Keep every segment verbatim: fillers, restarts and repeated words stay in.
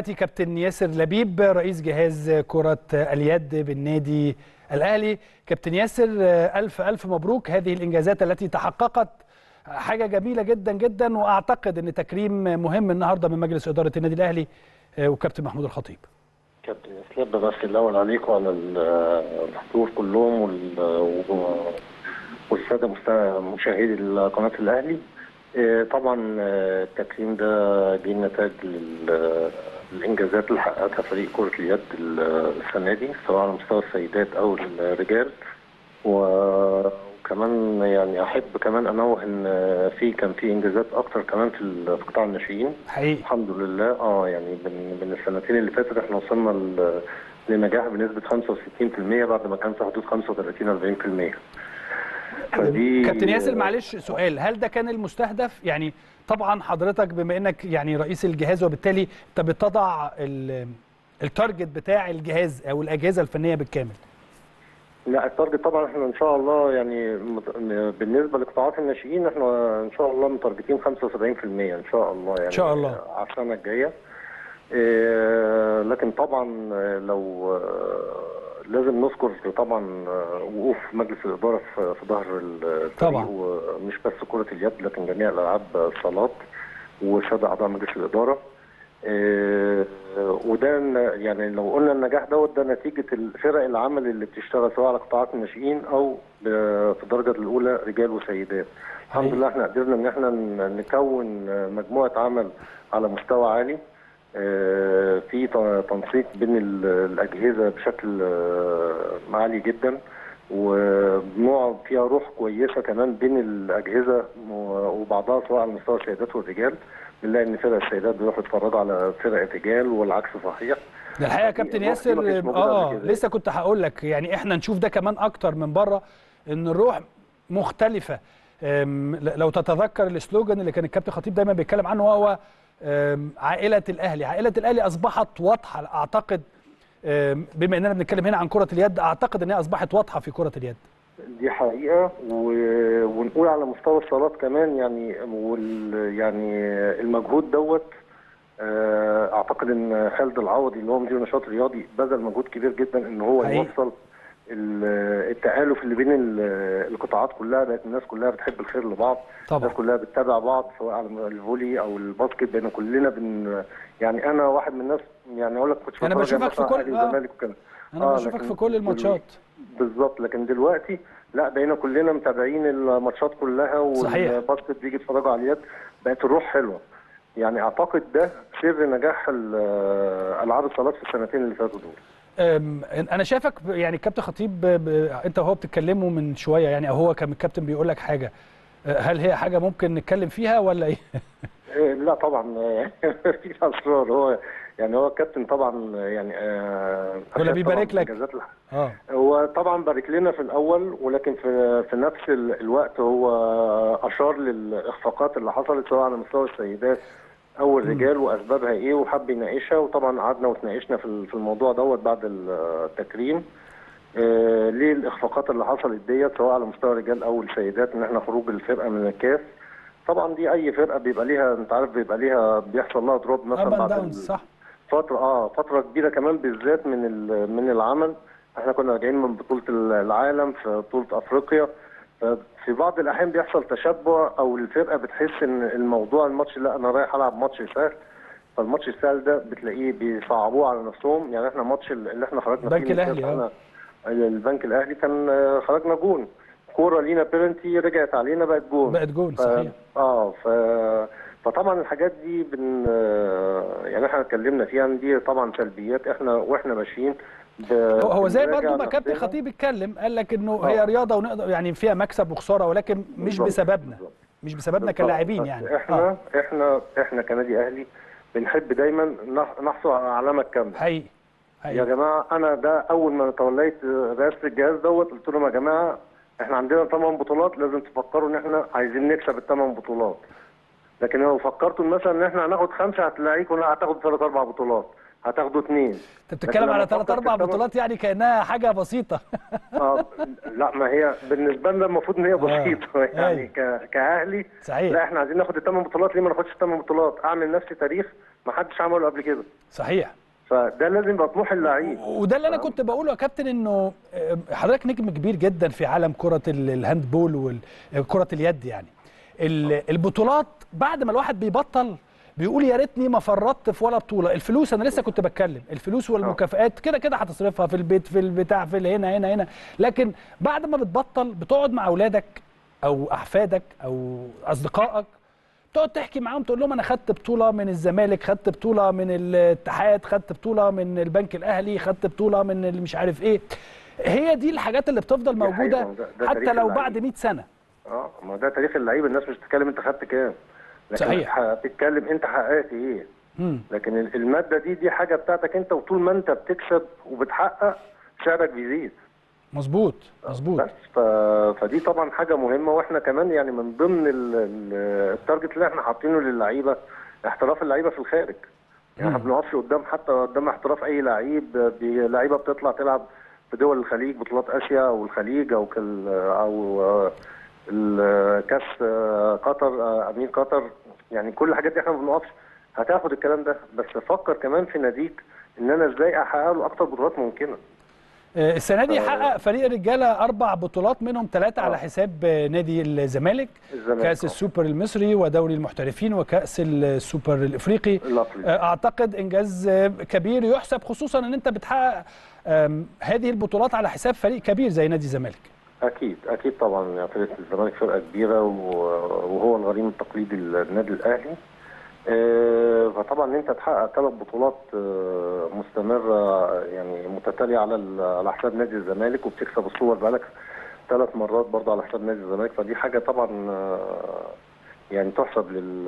كابتن ياسر لبيب رئيس جهاز كرة اليد بالنادي الأهلي. كابتن ياسر، ألف ألف مبروك هذه الإنجازات التي تحققت، حاجة جميلة جدا جدا، وأعتقد أن تكريم مهم النهاردة من مجلس إدارة النادي الأهلي وكابتن محمود الخطيب. كابتن ياسر، بس الأول عليك وعلى الحضور كلهم والسادة مشاهدي قناة الأهلي. طبعا التكريم ده جه نتاج للإنجازات اللي حققتها فريق كرة اليد السنة دي، سواء على مستوى السيدات أو الرجال. وكمان يعني أحب كمان أنوه إن في كان في إنجازات أكتر كمان في قطاع الناشئين حقيقي الحمد لله. اه يعني من من السنتين اللي فاتت احنا وصلنا لنجاح بنسبة خمسة وستين بالمية بعد ما كان في حدود خمسة وثلاثين أربعين بالمية. فدي كابتن ياسر معلش سؤال، هل ده كان المستهدف؟ يعني طبعا حضرتك بما انك يعني رئيس الجهاز وبالتالي انت بتضع التارجت بتاع الجهاز او الاجهزه الفنيه بالكامل. لا، التارجت طبعا احنا ان شاء الله يعني بالنسبه لقطاعات الناشئين احنا ان شاء الله متارجتين خمسة وسبعين بالمية ان شاء الله يعني ان شاء الله على السنه الجايه. اه لكن طبعا لو لازم نذكر طبعا وقوف مجلس الاداره في ظهر الفريق، ومش بس كره اليد لكن جميع الالعاب الصالات وساده اعضاء مجلس الاداره. آه وده يعني لو قلنا النجاح دوت ده نتيجه الفرق العمل اللي بتشتغل سواء على قطاعات الناشئين او في الدرجه الاولى رجال وسيدات. الحمد لله احنا قدرنا ان احنا نكون مجموعه عمل على مستوى عالي، آه في تنسيق بين الاجهزه بشكل آه عالي جدا، ونوع فيها روح كويسه كمان بين الاجهزه وبعضها سواء على مستوى السيدات والرجال. بنلاقي ان فرق السيدات بيروحوا يتفرجوا على فرق الرجال والعكس صحيح. ده الحقيقه يا كابتن ياسر اه لسه كنت هقول لك يعني احنا نشوف ده كمان اكتر من بره، ان الروح مختلفه. لو تتذكر السلوجان اللي كان الكابتن خطيب دايما بيتكلم عنه وهو عائله الاهلي، عائله الاهلي اصبحت واضحه. اعتقد بما اننا بنتكلم هنا عن كره اليد، اعتقد ان هي اصبحت واضحه في كره اليد. دي حقيقه، و... ونقول على مستوى الصالات كمان يعني وال... يعني المجهود دوت. اعتقد ان خالد العوضي اللي هو مدير النشاط الرياضي بذل مجهود كبير جدا ان هو حقيقي. يوصل التآلف اللي بين القطاعات كلها. بقت الناس كلها بتحب الخير لبعض، طبعا الناس كلها بتتابع بعض سواء على الفولي او الباسكت. بقينا كلنا بن يعني انا واحد من الناس يعني اقول لك كنت انا بشوفك في كل الزمالك وكده انا آه بشوفك في كل الماتشات بالظبط. لكن دلوقتي لا، بقينا كلنا متابعين الماتشات كلها، والباسكت بيجي يتفرجوا على اليد. بقت الروح حلوه. يعني اعتقد ده سر نجاح العاب الصالات في السنتين اللي فاتوا دول. انا شايفك يعني الكابتن خطيب انت وهو بتتكلموا من شويه يعني، او هو كان الكابتن بيقول لك حاجه، هل هي حاجه ممكن نتكلم فيها ولا ايه؟ لا طبعا في اسرار. هو يعني هو الكابتن طبعا يعني آه ولا بيبارك لك؟ اه هو طبعا بارك لنا في الاول، ولكن في في نفس الوقت هو اشار للاخفاقات اللي حصلت سواء على مستوى السيدات او الرجال واسبابها ايه، وحب يناقشها. وطبعا قعدنا وتناقشنا في في الموضوع دوت بعد التكريم. آه ليه الاخفاقات اللي حصلت ديت سواء على مستوى الرجال او السيدات، ان احنا خروج الفرقه من الكاس. طبعا دي اي فرقه بيبقى ليها انت عارف بيبقى ليها بيحصل لها دروب مثلا بعد صح. فتره اه فتره كبيره كمان بالذات من من العمل. احنا كنا راجعين من بطوله العالم في بطوله افريقيا، في بعض الاحيان بيحصل تشبع او الفرقه بتحس ان الموضوع الماتش لا انا رايح العب ماتش سهل، فالماتش السهل ده بتلاقيه بيصعبوه على نفسهم. يعني احنا الماتش اللي احنا خرجنا فيه البنك الاهلي اه البنك الاهلي كان خرجنا جون كوره لينا بيرنتي رجعت علينا بقت جون بقت جون ف... صحيح. اه ف... فطبعا الحاجات دي بن يعني احنا اتكلمنا فيها ان دي طبعا سلبيات احنا واحنا ماشيين. هو هو زي برضه ما كابتن خطيب اتكلم قال لك انه أوه. هي رياضه ونقدر يعني فيها مكسب وخساره، ولكن مش بالزبط. بسببنا بالزبط. مش بسببنا كلاعبين يعني. احنا آه. احنا احنا كنادي اهلي بنحب دايما نحصل على العلامه الكامله. حقيقي حقيقي يا جماعه انا ده اول ما توليت رئاسه الجهاز دوت قلت لهم يا جماعه احنا عندنا ثمان بطولات، لازم تفكروا ان احنا عايزين نكسب الثمان بطولات. لكن لو فكرتوا مثلا ان احنا هناخد خمسه هتلاقيكم لا هتاخد ثلاث اربع بطولات. هتاخدوا اثنين. انت بتتكلم على ثلاث اربع بطولات يعني كانها حاجه بسيطه. اه لا، ما هي بالنسبه لنا المفروض ان هي بسيطه. يعني كاهلي صحيح. لا احنا عايزين ناخد الثمان بطولات، ليه ما ناخدش الثمان بطولات؟ اعمل نفسي تاريخ ما حدش عمله قبل كده. صحيح. فده لازم يبقى طموح اللعيب. وده اللي انا كنت بقوله يا كابتن، انه حضرتك نجم كبير جدا في عالم كره الهاندبول وكره اليد. يعني البطولات بعد ما الواحد بيبطل بيقول يا ريتني ما فرطت في ولا بطوله. الفلوس انا لسه كنت بتكلم، الفلوس والمكافآت كده كده هتصرفها في البيت في البتاع في هنا هنا هنا، لكن بعد ما بتبطل بتقعد مع اولادك او احفادك او اصدقائك، تقعد تحكي معاهم تقول لهم انا خدت بطوله من الزمالك، خدت بطوله من الاتحاد، خدت بطوله من البنك الاهلي، خدت بطوله من اللي مش عارف ايه. هي دي الحاجات اللي بتفضل موجوده ده ده حتى لو بعد مئة سنه. اه ما ده تاريخ اللعيب. الناس مش بتتكلم انت خدت كام، لكن صحيح بتتكلم انت حققت ايه. مم. لكن الماده دي دي حاجه بتاعتك انت، وطول ما انت بتكسب وبتحقق سعرك بيزيد. مظبوط مظبوط. بس ف... فدي طبعا حاجه مهمه. واحنا كمان يعني من ضمن التارجت اللي احنا حاطينه للعيبه احتراف اللعيبه في الخارج. يعني احنا ما بنقفش قدام حتى قدام احتراف اي لعيب. لعيبه بتطلع تلعب في دول الخليج، بطولات اسيا او الخليج او كال او الكاس قطر، امير قطر. يعني كل الحاجات دي احنا ما بنقفش. هتاخد الكلام ده، بس فكر كمان في ناديك ان انا ازاي احقق له اكتر بطولات ممكنه. السنه دي حقق فريق الرجاله اربع بطولات، منهم ثلاثه على حساب نادي الزمالك، كاس السوبر المصري ودوري المحترفين وكاس السوبر الافريقي. اعتقد انجاز كبير يحسب، خصوصا ان انت بتحقق هذه البطولات على حساب فريق كبير زي نادي الزمالك. اكيد اكيد طبعا. فرقه الزمالك فرقه كبيره وهو الغريم التقليدي للنادي الاهلي. فطبعا انت تحقق ثلاث بطولات مستمره يعني متتاليه على على حساب نادي الزمالك، وبتكسب السوبر بقالك ثلاث مرات برضه على حساب نادي الزمالك. فدي حاجه طبعا يعني تحسب لل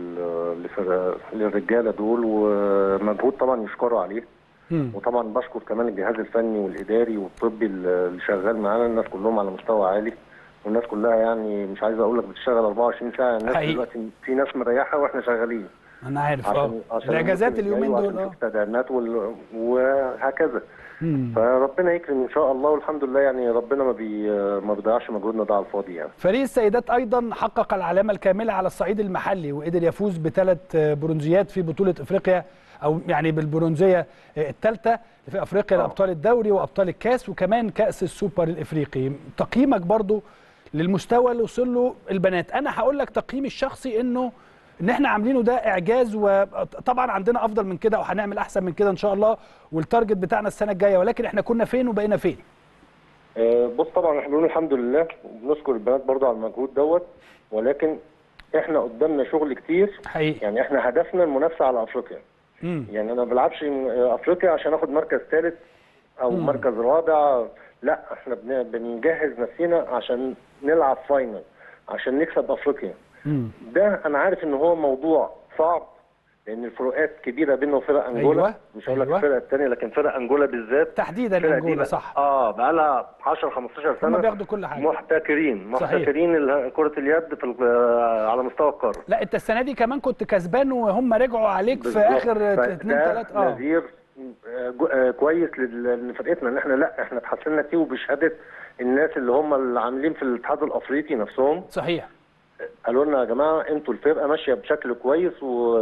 لل للرجاله دول، ومجهود طبعا يشكروا عليه. وطبعا بشكر كمان الجهاز الفني والاداري والطبي اللي شغال معانا، الناس كلهم على مستوى عالي، والناس كلها يعني مش عايز اقول لك بتشتغل أربعة وعشرين ساعه. الناس دلوقتي في ناس مريحه واحنا شغالين. انا عارف اه الاجازات اليومين دول اه التدعيمات وال... وهكذا. مم. فربنا يكرم ان شاء الله، والحمد لله يعني ربنا ما بي ما بيضيعش مجهودنا ده على الفاضي. يعني فريق السيدات ايضا حقق العلامه الكامله على الصعيد المحلي، وقدر يفوز بثلاث برونزيات في بطوله افريقيا، او يعني بالبرونزيه الثالثه في افريقيا لابطال الدوري وابطال الكاس وكمان كاس السوبر الافريقي. تقييمك برضو للمستوى اللي وصل له البنات. انا هقول لك تقييمي الشخصي انه ان احنا عاملينه ده اعجاز، وطبعا عندنا افضل من كده وهنعمل احسن من كده ان شاء الله، والتارجت بتاعنا السنه الجايه، ولكن احنا كنا فين وبقينا فين؟ أه بص طبعا احنا بنقول الحمد لله وبنشكر البنات برضو على المجهود دوت، ولكن احنا قدامنا شغل كتير حقيقي. يعني احنا هدفنا المنافسه على افريقيا. مم. يعني انا ما بلعبش افريقيا عشان اخد مركز ثالث او مم. مركز رابع، لا احنا بنجهز نفسنا عشان نلعب فاينل، عشان نكسب افريقيا. مم. ده انا عارف ان هو موضوع صعب، لان الفروقات كبيره بينه وفرق انجولا. أيوة. مش هقول لك أيوة. الفرق الثانيه، لكن فرق انجولا بالذات تحديدا انجولا صح اه بقى لها عشرة خمستاشر سنه هم بياخدوا كل حاجه، محتكرين محتكرين كره اليد في على مستوى القاره. لا انت السنه دي كمان كنت كسبان وهم رجعوا عليك في اخر اتنين ثلاثة اه نذير كويس لفرقتنا ان احنا لا احنا اتحسنا كتير، وبشهاده الناس اللي هم اللي عاملين في الاتحاد الافريقي نفسهم. صحيح قالوا لنا يا جماعه انتوا الفرقه ماشيه بشكل كويس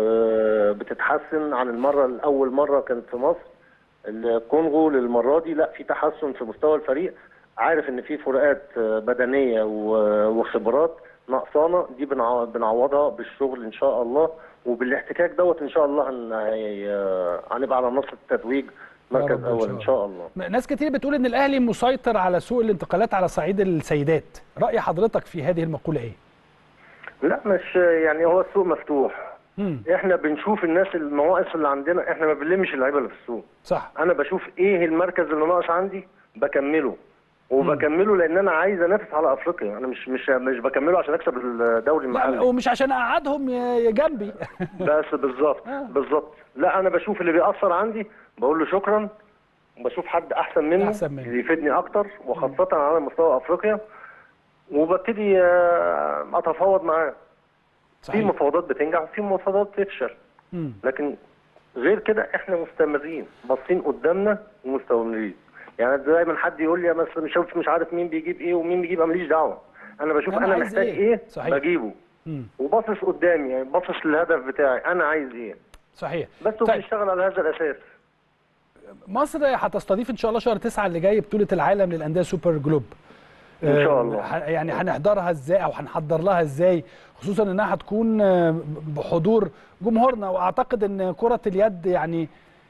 وبتتحسن عن المره الاول مره كانت في مصر الكونغو، للمره دي لا في تحسن في مستوى الفريق. عارف ان في فروقات بدنيه وخبرات ناقصانا، دي بنعوضها بالشغل ان شاء الله، وبالاحتكاك دوت ان شاء الله هنبقى على نص التتويج مركز اول ان شاء الله. ناس كتير بتقول ان الاهلي مسيطر على سوق الانتقالات على صعيد السيدات، راي حضرتك في هذه المقوله ايه؟ لا مش يعني هو السوق مفتوح. مم. احنا بنشوف الناس المواقف اللي عندنا، احنا ما بنلمش اللعيبه اللي في السوق. صح. انا بشوف ايه المركز اللي ناقص عندي بكمله، وبكمله لان انا عايز انافس على افريقيا. انا مش مش مش بكمله عشان اكسب الدوري المحلي، لا ومش عشان اقعدهم جنبي بس بالظبط بالظبط. لا انا بشوف اللي بيأثر عندي بقول له شكرا، وبشوف حد احسن منه احسن منه يفيدني اكتر، وخاصه مم. على مستوى افريقيا، وببتدي اتفاوض معاه. في مفاوضات بتنجح وفي مفاوضات بتفشل، لكن غير كده احنا مستمرين باصين قدامنا ومستمرين. يعني دايما حد يقول لي مثلا مش مش عارف مين بيجيب ايه ومين بيجيب، ماليش دعوه. انا بشوف انا, أنا محتاج ايه, إيه صحيح. بجيبه وباصص قدامي، يعني باصص للهدف بتاعي انا عايز ايه. صحيح. بس طيب. وبنشتغل على هذا الاساس. مصر هتستضيف ان شاء الله شهر تسعة اللي جاي بطوله العالم للانديه سوبر جلوب ان شاء الله. يعني هنحضرها ازاي او هنحضر لها ازاي، خصوصا انها هتكون بحضور جمهورنا، واعتقد ان كره اليد يعني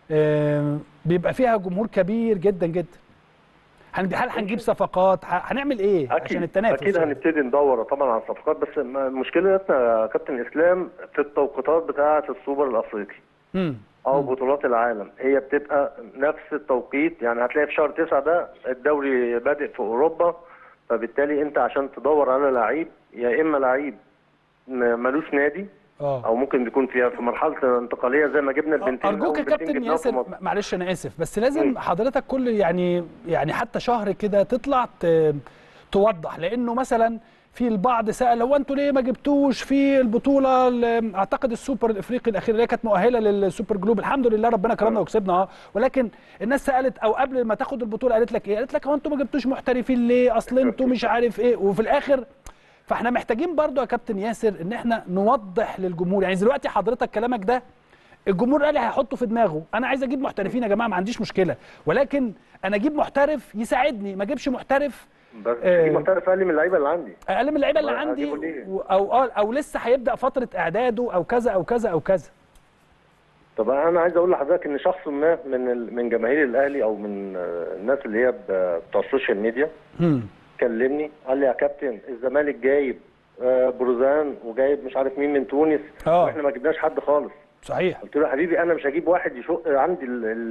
بيبقى فيها جمهور كبير جدا جدا. هل هنجيب صفقات؟ هنعمل ايه أكيد. عشان التنافس؟ اكيد هنبتدي ندور طبعا على الصفقات، بس مشكلتنا يا كابتن اسلام في التوقيتات بتاعه السوبر الافريقي امم او بطولات العالم، هي بتبقى نفس التوقيت. يعني هتلاقي في شهر تسعة ده الدوري بادئ في اوروبا، فبالتالي انت عشان تدور على لعيب، يا اما لعيب ملوش نادي أوه. او ممكن يكون فيها في مرحله انتقاليه زي ما جبنا البنتين. ارجوك يا كابتن ياسر، معلش انا اسف، بس لازم م. حضرتك كل يعني يعني حتى شهر كده تطلع توضح، لانه مثلا في البعض سال هو انتوا ليه ما جبتوش في البطوله اعتقد السوبر الافريقي الاخير اللي كانت مؤهله للسوبر جلوب، الحمد لله ربنا كرمنا وكسبنا اه، ولكن الناس سالت او قبل ما تاخد البطوله قالت لك ايه؟ قالت لك هو انتوا ما جبتوش محترفين ليه؟ اصل انتوا مش عارف ايه، وفي الاخر فاحنا محتاجين برضو يا كابتن ياسر ان احنا نوضح للجمهور. يعني دلوقتي حضرتك كلامك ده الجمهور الاهلي هيحطه في دماغه، انا عايز اجيب محترفين يا جماعه ما عنديش مشكله، ولكن انا اجيب محترف يساعدني، ما اجيبش محترف بس اجيب محترف اقل من اللعيبه اللي عندي، اقل من اللعيبه اللي عندي او او, أو لسه هيبدا فتره اعداده او كذا او كذا او كذا. طب انا عايز اقول لحضرتك ان شخص ما من من جماهير الاهلي او من الناس اللي هي بتوع السوشيال ميديا امم كلمني قال لي يا كابتن الزمالك جايب بروزان وجايب مش عارف مين من تونس أوه. واحنا ما جبناش حد خالص. صحيح. قلت له يا حبيبي انا مش هجيب واحد يشق عندي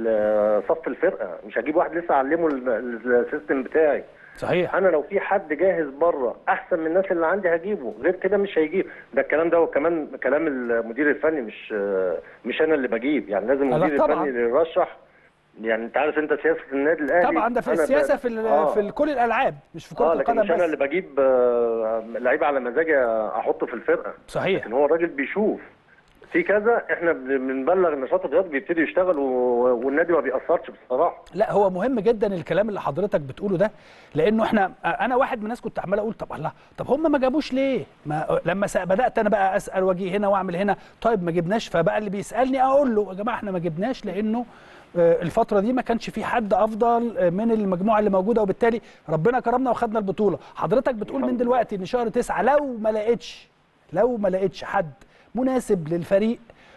صف الفرقه، مش هجيب واحد لسه اعلمه السيستم بتاعي. صحيح. انا لو في حد جاهز بره احسن من الناس اللي عندي هجيبه، غير كده مش هيجيب. ده الكلام ده وكمان كلام المدير الفني، مش مش انا اللي بجيب. يعني لازم المدير الفني اللي يرشح. يعني انت عارف انت سياسه النادي الاهلي طبعا، ده في السياسه في آه. في كل الالعاب مش في كره آه القدم بس. مش انا اللي بجيب لعيبه على مزاجي احطه في الفرقه. صحيح. لكن هو الراجل بيشوف في كذا، احنا بنبلغ النشاط الرياضي بيبتدي يشتغل والنادي ما بيأثرش بصراحه. لا هو مهم جدا الكلام اللي حضرتك بتقوله ده، لانه احنا انا واحد من الناس كنت عمال اقول طب الله طب هم ما جابوش ليه؟ ما لما بدات انا بقى اسال واجي هنا واعمل هنا، طيب ما جبناش، فبقى اللي بيسالني اقول له يا جماعه احنا ما جبناش لانه الفتره دي ما كانش في حد افضل من المجموعه اللي موجوده، وبالتالي ربنا كرمنا وخدنا البطوله. حضرتك بتقول من دلوقتي ان شهر تسعة لو ما لقيتش لو ما لقيتش حد مناسب للفريق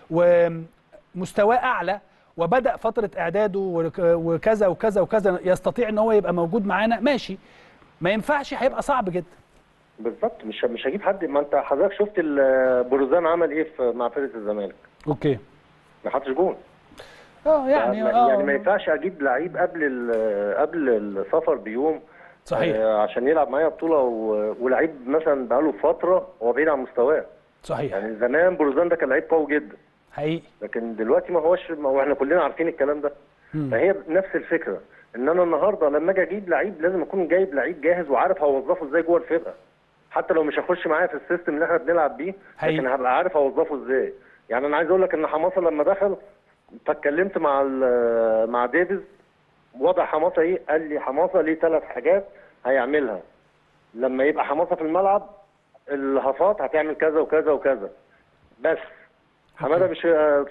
ومستواه اعلى وبدأ فترة اعداده وكذا وكذا وكذا يستطيع ان هو يبقى موجود معانا ماشي، ما ينفعش هيبقى صعب جدا. بالظبط، مش مش هجيب حد. ما انت حضرتك شفت بروزان عمل ايه مع فرقة الزمالك. اوكي. ما حطش جون. اه يعني اه يعني ما ينفعش اجيب لعيب قبل قبل السفر بيوم. صحيح. آه عشان يلعب معايا بطولة ولعيب مثلا بقاله فترة هو بعيد عن مستواه. صحيح. يعني زمان بروزان ده كان لعيب قوي جدا حقيقي، لكن دلوقتي ما هوش، ما هو احنا كلنا عارفين الكلام ده. مم. فهي نفس الفكره، ان انا النهارده لما اجي اجيب لعيب لازم اكون جايب لعيب جاهز وعارف هوظفه ازاي جوه الفرقه، حتى لو مش هخش معايا في السيستم اللي احنا بنلعب بيه، لكن هبقى عارف هوظفه ازاي. يعني انا عايز اقول لك ان حماسه لما دخل فاتكلمت مع مع ديفيز، وضع حماسه ايه؟ قال لي حماسه ليه ثلاث حاجات هيعملها لما يبقى حماسه في الملعب، الهفات هتعمل كذا وكذا وكذا. بس حماده مش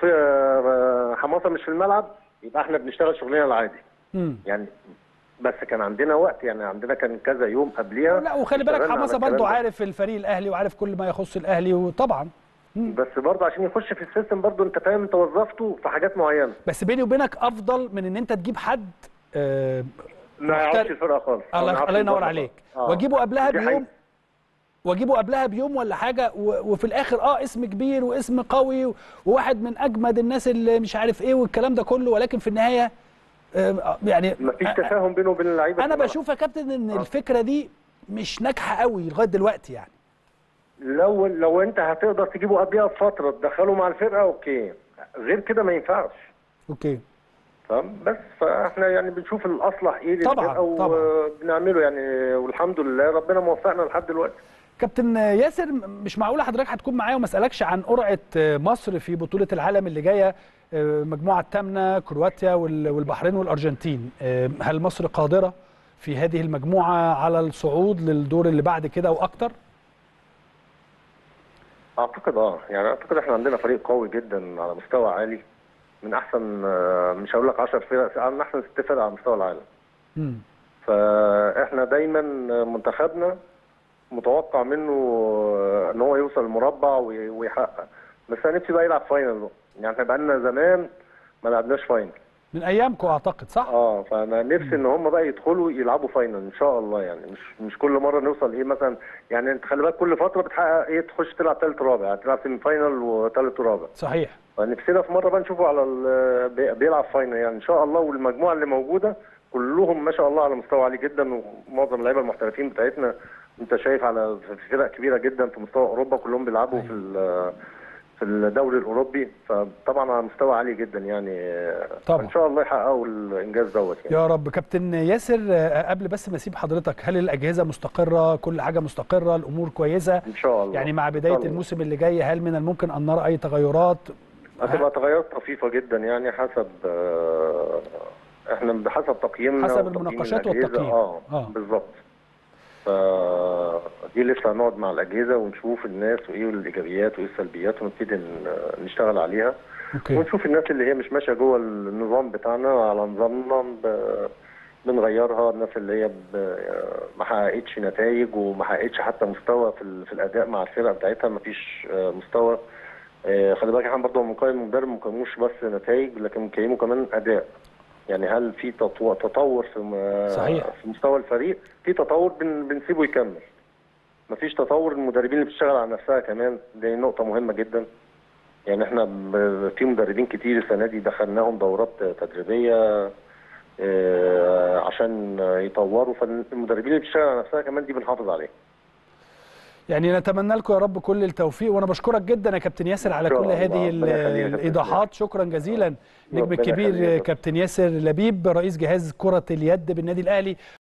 في حماسه مش في الملعب، يبقى احنا بنشتغل شغلنا العادي. امم يعني بس كان عندنا وقت، يعني عندنا كان كذا يوم قبليها. لا وخلي بالك حماسه برضه عارف الفريق الاهلي وعارف كل ما يخص الاهلي، وطبعا مم. بس برضه عشان يخش في السيستم برضه انت فاهم، انت وظفته في حاجات معينه. بس بيني وبينك افضل من ان انت تجيب حد آه ما يعرفش الفرقه خالص. الله الله ينور عليك. آه. واجيبه قبلها بيوم واجيبه قبلها بيوم ولا حاجه، وفي الاخر اه اسم كبير واسم قوي وواحد من اجمد الناس اللي مش عارف ايه والكلام ده كله، ولكن في النهايه آه يعني مفيش تفاهم بينه وبين اللعيبه. انا بشوف يا كابتن ان آه. الفكره دي مش ناجحه قوي لغايه دلوقتي. يعني لو لو انت هتقدر تجيبه قبلها بفتره تدخله مع الفرقه اوكي، غير كده ما ينفعش. اوكي تمام. بس فاحنا يعني بنشوف الاصلح ايه للفرقه وبنعمله يعني، والحمد لله ربنا موفقنا لحد دلوقتي. كابتن ياسر، مش معقوله حضرتك هتكون معايا وما اسالكش عن قرعه مصر في بطوله العالم اللي جايه مجموعه الثامنه كرواتيا والبحرين والارجنتين. هل مصر قادره في هذه المجموعه على الصعود للدور اللي بعد كده واكتر؟ اعتقد اه يعني اعتقد احنا عندنا فريق قوي جدا على مستوى عالي، من احسن مش هقول لك عشر فرق، من احسن ست فرق على مستوى العالم. امم فاحنا دايما منتخبنا متوقع منه ان هو يوصل المربع ويحقق، بس انا نفسي بقى يلعب فاينل. يعني احنا بقى لنا زمان ما لعبناش فاينل من ايامكم اعتقد، صح؟ اه فانا نفسي ان هم بقى يدخلوا يلعبوا فاينل ان شاء الله. يعني مش مش كل مره نوصل ايه مثلا، يعني انت خلي بالك كل فتره بتحقق ايه، تخش تلعب ثالث رابع، يعني تلعب سيمي فاينل وثالث ورابع. صحيح. فنفسنا في مره بقى نشوفه على بيلعب فاينل يعني ان شاء الله. والمجموعه اللي موجوده كلهم ما شاء الله على مستوى عالي جدا، ومعظم اللعيبه المحترفين بتاعتنا انت شايف على فرق كبيره جدا في مستوى اوروبا، كلهم بيلعبوا في في الدوري الاوروبي، فطبعا على مستوى عالي جدا يعني. طبعا ان شاء الله يحققوا الانجاز دوت يعني. يا رب. كابتن ياسر، قبل بس ما اسيب حضرتك، هل الاجهزه مستقره، كل حاجه مستقره، الامور كويسه ان شاء الله؟ يعني مع بدايه الموسم اللي جاي هل من الممكن ان نرى اي تغيرات؟ هتبقى تغيرات طفيفه جدا يعني حسب احنا بحسب تقييمنا حسب المناقشات والتقييم. اه, آه. بالظبط. فدي لسه هنقعد مع الاجهزه ونشوف الناس وايه الايجابيات وايه السلبيات ونبتدي نشتغل عليها. أوكي. ونشوف الناس اللي هي مش ماشيه جوه النظام بتاعنا على نظامنا بنغيرها، الناس اللي هي ما حققتش نتائج وما حققتش حتى مستوى في, في الاداء مع الفرقه بتاعتها، ما فيش مستوى. خلي بالك احنا برضه بنقيم المدرب، ما بنقيموش بس نتائج لكن بنقيمه كمان اداء. يعني هل في تطور في صحيح. في مستوى الفريق؟ في تطور بن بنسيبه يكمل. مفيش تطور، المدربين اللي بتشتغل على نفسها كمان دي نقطة مهمة جدا. يعني احنا في مدربين كتير السنة دي دخلناهم دورات تدريبية عشان يطوروا، فالمدربين اللي بتشتغل على نفسها كمان دي بنحافظ عليها. يعني نتمنى لكم يا رب كل التوفيق، وانا بشكرك جدا يا كابتن ياسر على كل هذه الايضاحات. شكرا جزيلا. نجم الكبير كابتن ياسر لبيب، رئيس جهاز كرة اليد بالنادي الاهلي.